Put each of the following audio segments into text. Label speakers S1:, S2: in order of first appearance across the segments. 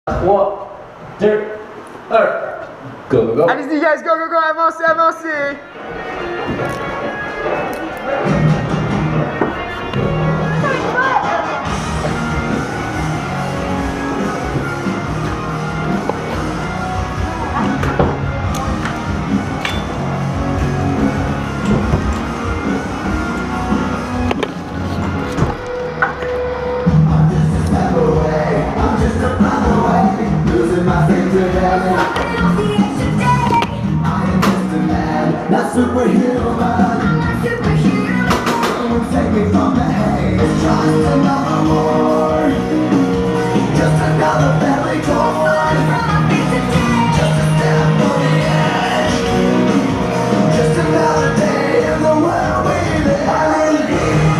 S1: 1, 2, 1. Go, go, go.
S2: Allez-y, guys, go, go, go, avancez, avancez.
S3: Not superhero, man. Someone take me from the haze. Just another war. Just another family torn. Just a step on the edge. Just another day in the world we live.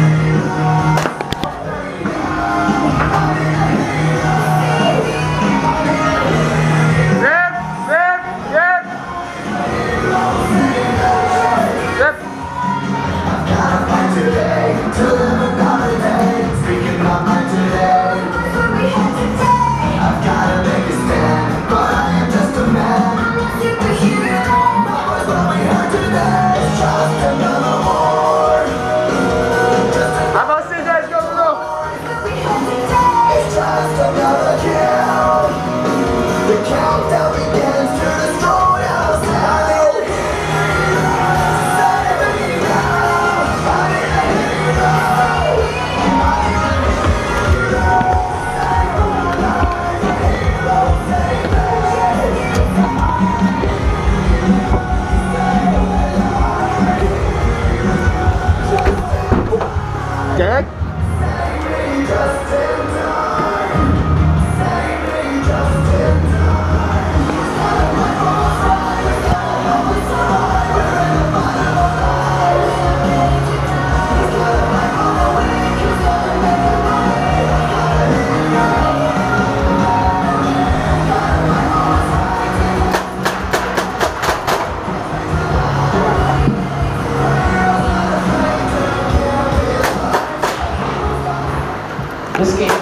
S2: Jack?
S1: This game